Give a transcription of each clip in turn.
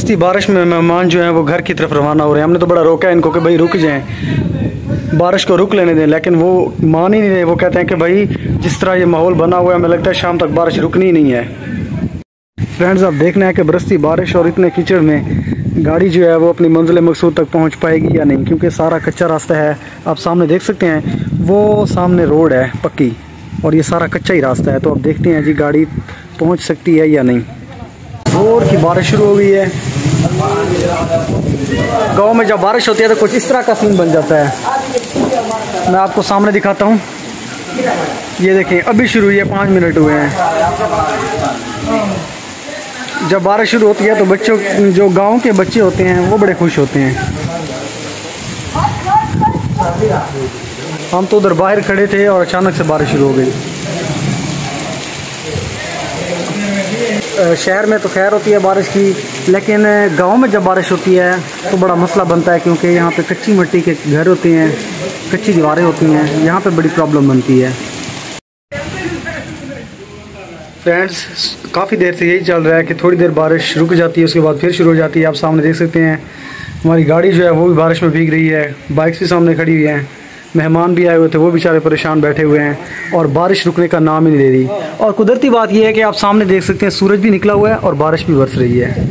बरसती बारिश में मेहमान जो हैं वो घर की तरफ रवाना हो रहे हैं। हमने तो बड़ा रोका है इनको कि भाई रुक जाएं, बारिश को रुक लेने दें, लेकिन वो मान ही नहीं रहे। वो कहते हैं कि भाई जिस तरह ये माहौल बना हुआ है हमें लगता है शाम तक बारिश रुकनी ही नहीं है। फ्रेंड्स, अब देखना है कि बरसती बारिश और इतने कीचड़ में गाड़ी जो है वो अपनी मंजिल मकसूद तक पहुंच पाएगी या नहीं, क्योंकि सारा कच्चा रास्ता है। आप सामने देख सकते हैं वो सामने रोड है पक्की और ये सारा कच्चा ही रास्ता है। तो अब देखते हैं जी गाड़ी पहुंच सकती है या नहीं। जोर की बारिश शुरू हो गई है। गांव में जब बारिश होती है तो कुछ इस तरह का सीन बन जाता है। मैं आपको सामने दिखाता हूँ, ये देखें अभी शुरू हुई है, 5 मिनट हुए हैं। जब बारिश शुरू होती है तो बच्चों, जो गांव के बच्चे होते हैं वो बड़े खुश होते हैं। हम तो उधर बाहर खड़े थे और अचानक से बारिश शुरू हो गई। शहर में तो खैर होती है बारिश की, लेकिन गांव में जब बारिश होती है तो बड़ा मसला बनता है, क्योंकि यहाँ पे कच्ची मिट्टी के घर होते हैं, कच्ची दीवारें होती हैं, यहाँ पे बड़ी प्रॉब्लम बनती है। फ्रेंड्स, काफ़ी देर से यही चल रहा है कि थोड़ी देर बारिश रुक जाती है, उसके बाद फिर शुरू हो जाती है। आप सामने देख सकते हैं हमारी गाड़ी जो है वो भी बारिश में भीग रही है, बाइक्स भी सामने खड़ी हुई हैं, मेहमान भी आए हुए थे, वो बेचारे परेशान बैठे हुए हैं और बारिश रुकने का नाम ही नहीं ले रही। और कुदरती बात यह है कि आप सामने देख सकते हैं सूरज भी निकला हुआ है और बारिश भी बरस रही है।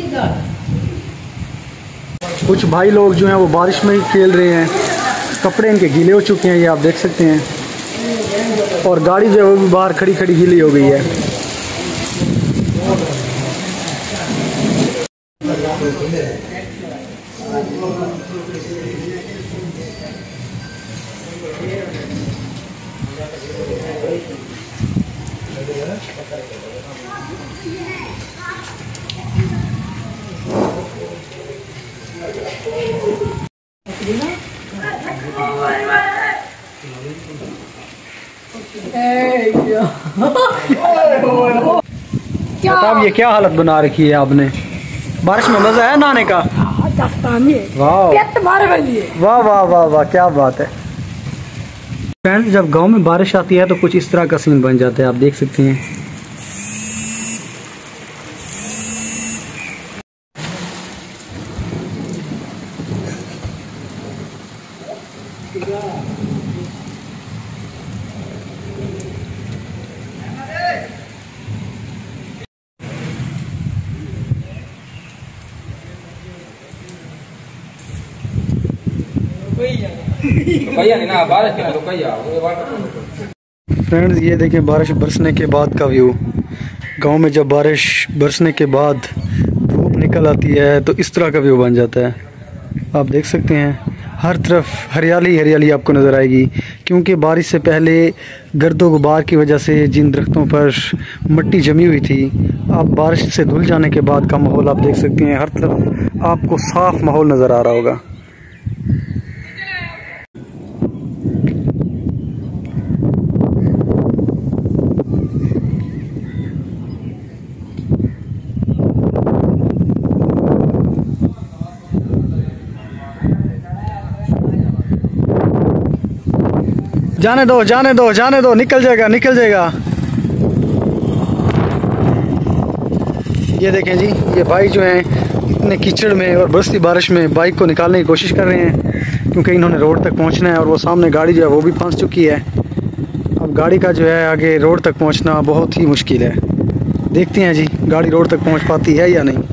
कुछ भाई लोग जो हैं वो बारिश में ही खेल रहे हैं, कपड़े इनके गीले हो चुके हैं, ये आप देख सकते हैं। और गाड़ी जो है वो भी बाहर खड़ी खड़ी गीली हो गई है। बताओ ये क्या हालत बना रखी है आपने? बारिश में मजा है नहाने का? वाह वाह वाह वाह, क्या बात है। फ्रेंड्स, जब गांव में बारिश आती है तो कुछ इस तरह का सीन बन जाता है, आप देख सकते हैं। फ्रेंड्स, ये देखें बारिश बरसने के बाद का व्यू। गांव में जब बारिश बरसने के बाद धूप निकल आती है तो इस तरह का व्यू बन जाता है। आप देख सकते हैं हर तरफ हरियाली हरियाली आपको नज़र आएगी, क्योंकि बारिश से पहले गर्दो गुबार की वजह से जिन दरख्तों पर मिट्टी जमी हुई थी, अब बारिश से धुल जाने के बाद का माहौल आप देख सकते हैं। हर तरफ आपको साफ माहौल नज़र आ रहा होगा। जाने दो जाने दो जाने दो, निकल जाएगा निकल जाएगा। ये देखें जी, ये भाई जो हैं इतने कीचड़ में और बरसती बारिश में बाइक को निकालने की कोशिश कर रहे हैं, क्योंकि इन्होंने रोड तक पहुंचना है और वो सामने गाड़ी जो है वो भी फंस चुकी है। अब गाड़ी का जो है आगे रोड तक पहुंचना बहुत ही मुश्किल है। देखते हैं जी गाड़ी रोड तक पहुंच पाती है या नहीं।